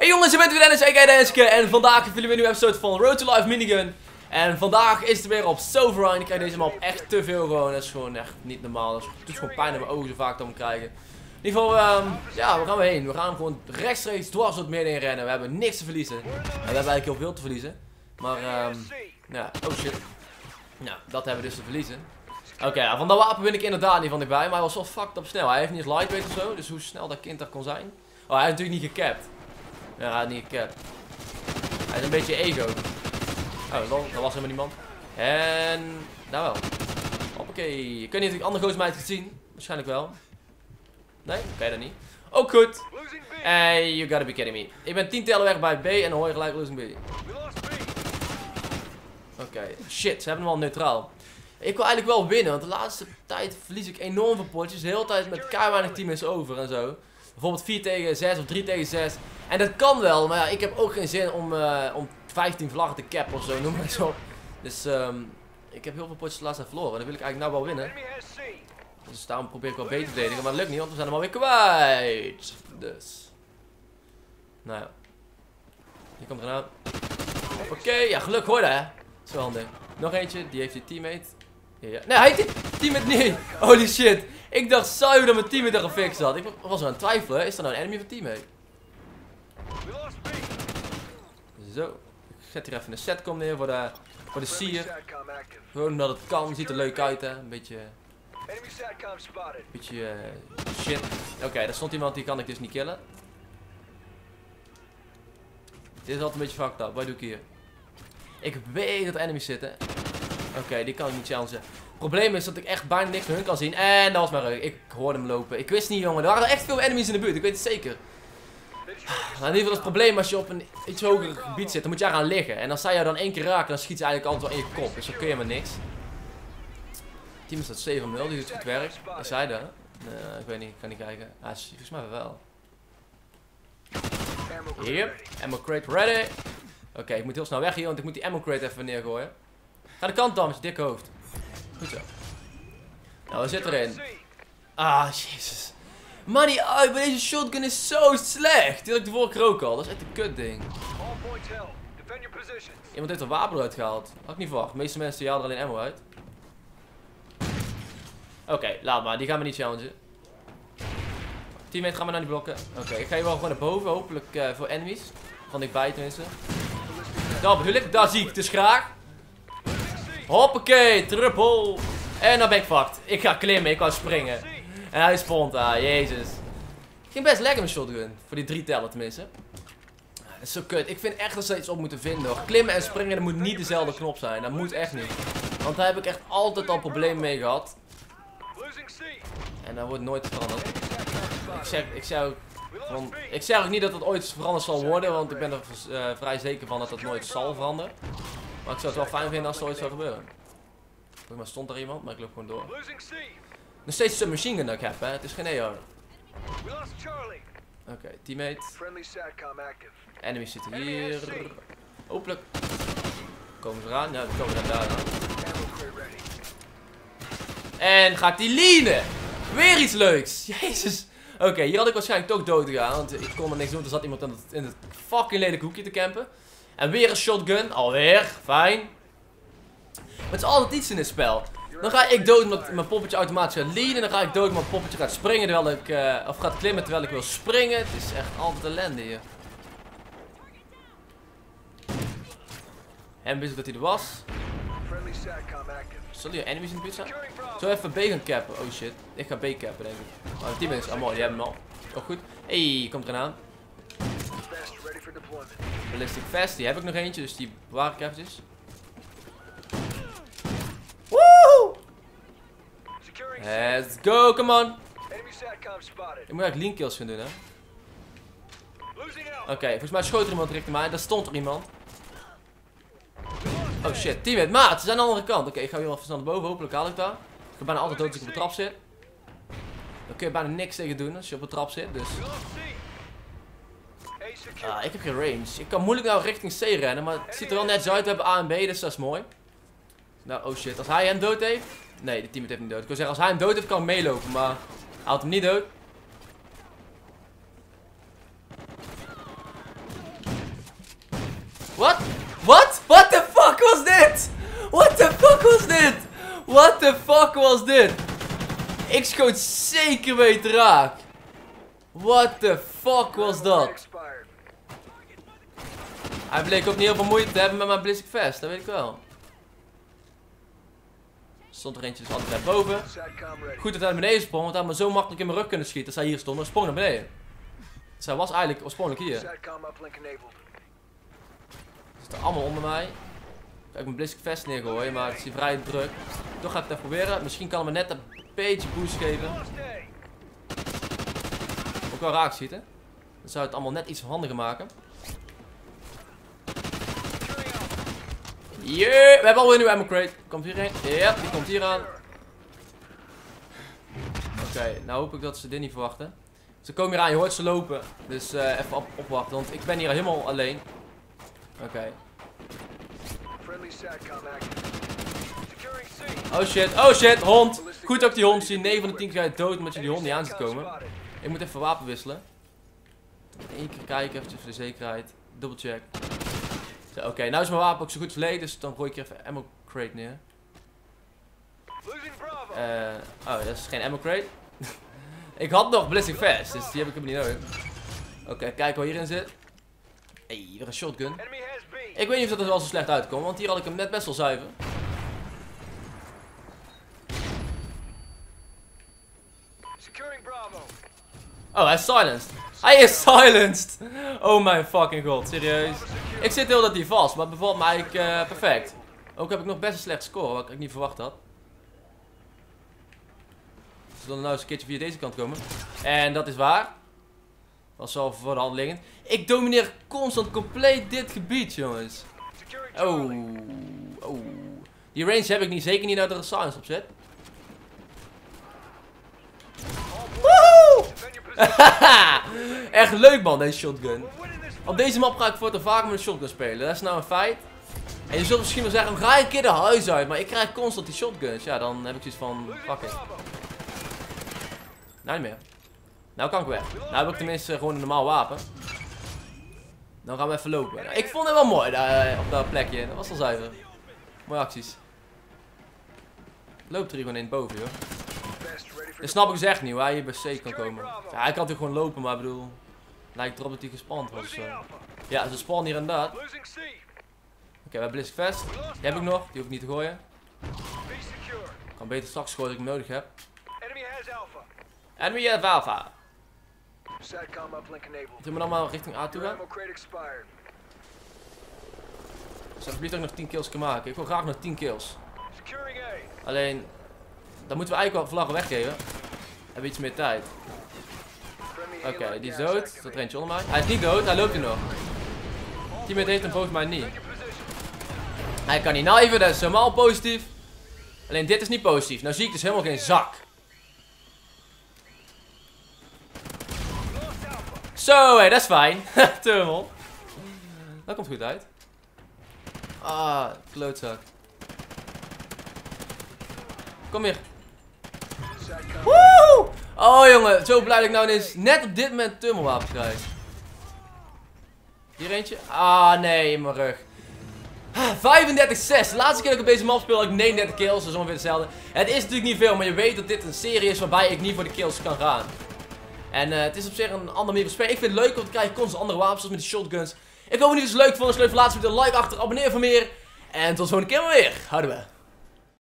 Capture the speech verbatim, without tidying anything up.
Hey jongens, ik ben weer Dennis, aka Denniske. En vandaag hebben jullie weer een nieuwe episode van Road to Life Minigun. En vandaag is het weer op Sovereign. Ik krijg deze map echt te veel gewoon. Dat is gewoon echt niet normaal. Dat doet gewoon pijn in mijn ogen zo vaak dat we hem krijgen. In ieder geval, um, ja, waar gaan we heen? We gaan gewoon rechtstreeks dwars door het midden in rennen. We hebben niks te verliezen. En we hebben eigenlijk heel veel te verliezen. Maar, um, ja, oh shit. Nou, dat hebben we dus te verliezen. Oké, okay, ja, van dat wapen ben ik inderdaad niet van dichtbij. Maar hij was zo fucked up snel. Hij heeft niet eens lightweight of zo. Dus hoe snel dat kind dat kon zijn. Oh, hij heeft natuurlijk niet gecapt. Ja, hij had niet gecapt. Hij is een beetje ego. Oh, lol, daar was helemaal niemand. En daar wel. Hoppakee. Ik weet niet of ik andere gozer mij heeft gezien. Waarschijnlijk wel. Nee? Oké, okay, dat niet. Ook goed. Hey, you gotta be kidding me. Ik ben tien tellen weg bij B en dan hoor je gelijk losing B. Oké, okay. Shit, ze hebben hem al neutraal. Ik wil eigenlijk wel winnen, want de laatste tijd verlies ik enorm veel potjes. De hele tijd met keihard weinig teammates over en zo. Bijvoorbeeld vier tegen zes of drie tegen zes. En dat kan wel, maar ja, ik heb ook geen zin om, uh, om vijftien vlaggen te cappen of zo, noem maar zo. Dus um, ik heb heel veel potjes de laatste tijd verloren. Dan wil ik eigenlijk nou wel winnen. Dus daarom probeer ik wel beter te verdedigen, maar dat lukt niet, want we zijn hem alweer kwijt. Dus. Nou ja. Hier komt er nou. Oké, okay, ja, geluk hoor hè. Zo handig. Nog eentje, die heeft die teammate. Ja, ja. Nee, hij heeft die teammate niet. Holy shit. Ik dacht zuiver dat mijn teammate er gefixt had. Ik was aan het twijfelen. Is dat nou een enemy of een teammate? Zo. Ik zet hier even een setcom neer voor de, voor de sier. Gewoon omdat het kan. Ziet er leuk uit hè. Een beetje... Een beetje uh, shit. Oké, okay, daar stond iemand die kan ik dus niet killen. Dit is altijd een beetje fucked up. Wat doe ik hier? Ik weet dat er enemies zitten. Oké, okay, die kan ik niet challengen. Het probleem is dat ik echt bijna niks van hun kan zien. En dat was maar leuk. Ik hoorde hem lopen. Ik wist niet, jongen. Er waren echt veel enemies in de buurt. Ik weet het zeker. Maar in ieder geval is het probleem als je op een iets hoger gebied zit. Dan moet je gaan liggen. En als zij jou dan één keer raken, dan schiet ze eigenlijk altijd wel in je kop. Dus dan kun je maar niks. Het team staat zeven nul. Die doet goed werk. Is hij daar? Nee, ik weet niet. Ik kan niet kijken. Ah, volgens mij wel. Yep. Ammo crate ready. Oké, okay, ik moet heel snel weg hier, want ik moet die ammo crate even neergooien. Ga de kant dan met je dikke hoofd. Goed zo. Nou, we zitten erin. Ah, jezus. Maar die uit, maar deze shotgun is zo slecht. Die had ik de vorige keer ook al. Dat is echt een kut ding. Iemand heeft een wapen eruit gehaald. Had ik niet verwacht. De meeste mensen die halen er alleen ammo uit. Oké, okay, laat maar. Die gaan we niet challengen. Teammate gaan we nou niet blokken. Oké, okay, ik ga hier wel gewoon naar boven. Hopelijk uh, voor enemies. Van dichtbij tenminste. Dat bedoel ik. Dat zie ik dus graag. Hoppakee, triple. En dan ben ik fucked. Ik ga klimmen, ik kan springen. En hij spawnt daar, jezus. Ging best lekker met shotgun. Voor die drie tellen tenminste. Dat is zo kut. Ik vind echt dat ze iets op moeten vinden hoor. Klimmen en springen, dat moet niet dezelfde knop zijn. Dat moet echt niet. Want daar heb ik echt altijd al problemen mee gehad. En dat wordt nooit veranderd. Ik zeg, ik zeg ook... Van, ik zeg ook niet dat het ooit veranderd zal worden, want ik ben er uh, vrij zeker van dat het nooit zal veranderen. Maar ik zou het wel fijn vinden als het ooit zou gebeuren. Volgens mij stond er iemand, maar ik loop gewoon door. Nog steeds een submachine gun dat ik heb, hè? Het is geen E O. Oké, okay, teammate. Enemies zitten hier. Hopelijk. Komen ze eraan? Ja, die komen er daar aan. En ga ik die leanen! Weer iets leuks! Jezus! Oké, okay, hier had ik waarschijnlijk toch dood gegaan, want ik kon er niks doen. Er zat iemand in het, in het fucking lelijke hoekje te campen. En weer een shotgun, alweer, fijn. Maar het is altijd iets in dit spel. Dan ga ik dood omdat mijn poppetje automatisch gaat leanen. Dan ga ik dood omdat mijn poppetje gaat springen terwijl ik, uh, of gaat klimmen terwijl ik wil springen. Het is echt altijd ellende hier. En wist ik dat hij er was. Zullen hier enemies in de buurt zijn? Zo even B gaan cappen. Oh shit. Ik ga B cappen denk ik. Oh, de team is allemaal. Die hebben hem al. Oh goed. Hey, komt eraan. Ballistic vest. Die heb ik nog eentje. Dus die bewaar ik eventjes. Woehoe! Let's go. Come on. Ik moet eigenlijk lean kills gaan doen hè. Oké. Okay, volgens mij schoot er iemand richting mij. Daar stond er iemand. Oh shit, teammate, maat, ze zijn aan de andere kant. Oké, okay, ik ga weer even snel naar boven, hopelijk haal ik daar. Ik ben bijna altijd dood als ik op de trap zit. Dan kun je bijna niks tegen doen als je op de trap zit, dus... Ah, ik heb geen range. Ik kan moeilijk nou richting C rennen, maar het ziet er wel net uit. We hebben A en B, dus dat is mooi. Nou, oh shit, als hij hem dood heeft... Nee, de teammate heeft hem dood. Ik wil zeggen, als hij hem dood heeft, kan ik meelopen, maar... Hij houdt hem niet dood. What? What? What the fuck was dit? What the fuck was dit? What the fuck was dit? Ik schoot zeker weten raak. What the fuck was dat? Hij bleek ook niet heel veel moeite te hebben met mijn Ballistic Vest, dat weet ik wel. Stond er eentje dus altijd naar boven. Goed dat hij naar beneden sprong, want hij had me zo makkelijk in mijn rug kunnen schieten als hij hier stond. Maar sprong naar beneden. Dus hij was eigenlijk oorspronkelijk hier. Ze zitten allemaal onder mij. Ik ga mijn Ballistic Vest neergooien, maar het is hier vrij druk. Toch ga ik het even proberen. Misschien kan hij me net een beetje boost geven. Ook wel raak schieten. Dan zou het allemaal net iets handiger maken. Yeah, we hebben alweer een nieuwe ammo crate. Komt hierheen. Ja, die komt hier aan. Oké, okay, nou hoop ik dat ze dit niet verwachten. Ze komen hier aan, je hoort ze lopen. Dus uh, even op opwachten, want ik ben hier helemaal alleen. Oké. Okay. Oh shit, oh shit, hond. Goed ook die hond zie. negen van de tien keer ga je dood omdat je die hond niet aan ziet komen. Ik moet even wapen wisselen. Eén keer kijken, eventjes voor de zekerheid. Double check. Oké, okay, nou is mijn wapen ook zo goed verleden, dus dan gooi ik hier even ammo crate neer. Uh, oh, dat is geen ammo crate. Ik had nog Ballistic Vest, dus die heb ik helemaal niet nodig. Oké, okay, kijken wat hierin zit. Hey, weer een shotgun. Ik weet niet of dat er wel zo slecht uitkomt, want hier had ik hem net best wel zuiver. Oh, hij is silenced. Hij is silenced. Oh mijn fucking god, serieus. Ik zit heel dat hier vast, maar het bevalt me eigenlijk uh, perfect. Ook heb ik nog best een slecht score, wat ik niet verwacht had. Dus dan nou eens een keertje via deze kant komen. En dat is waar. Dat is wel voor de hand liggend. Ik domineer constant compleet dit gebied, jongens. Oh. Oh. Die range heb ik niet, zeker niet nou dat er een silence op zit. Woehoe! Echt leuk man, deze shotgun. Op deze map ga ik voor te vaak met een shotgun spelen. Dat is nou een feit. En je zult misschien wel zeggen, ga je een keer de huis uit. Maar ik krijg constant die shotguns. Ja, dan heb ik zoiets van, fuck it. Nou niet meer. Nou kan ik weg. Nou heb ik tenminste gewoon een normaal wapen. Dan gaan we even lopen. Nou, ik vond het wel mooi daar, op dat plekje. Dat was wel zuiver. Mooie acties. Loopt er hier gewoon in boven, joh. Dat snap ik dus echt niet, waar je bij C kan komen. Ja, hij kan natuurlijk gewoon lopen, maar ik bedoel... Lijkt erop dat hij gespawnd was. Uh. Ja, ze spawnen hier inderdaad. Oké, okay, we hebben Ballistic Vest. Die heb ik nog, die hoef ik niet te gooien. Ik kan beter straks gooien als ik hem nodig heb. Enemy has Alpha. Zullen we dan maar richting A toe gaan? Dus alsjeblieft ook nog tien kills kunnen maken. Ik wil graag nog tien kills. Alleen... Dan moeten we eigenlijk wel vlaggen weggeven. Hebben we iets meer tijd. Oké, okay, die is dood. Er staat er eentje onder mij. Hij is niet dood, hij loopt hier nog. Teammate heeft hem volgens mij niet. Hij kan niet knijven, dat is helemaal positief. Alleen dit is niet positief. Nou zie ik dus helemaal geen zak. Zo, hé, dat is fijn. Tummel. Dat komt goed uit. Ah, klootzak. Kom hier. Woe! Oh jongen, zo blij dat ik nou ineens net op dit moment tunnelwapens krijg. Hier eentje. Ah nee, in mijn rug. vijfendertig zes. De laatste keer dat ik op deze map speel had ik negenendertig kills. Dat is ongeveer hetzelfde. Het is natuurlijk niet veel, maar je weet dat dit een serie is waarbij ik niet voor de kills kan gaan. En uh, het is op zich een andere manier van spelen. Ik vind het leuk, want ik krijg constant andere wapens zoals met de shotguns. Ik hoop dat jullie het leuk vonden. Als je het leuk vond, laat een like achter. Abonneer voor meer. En tot de volgende keer maar weer. Houden we.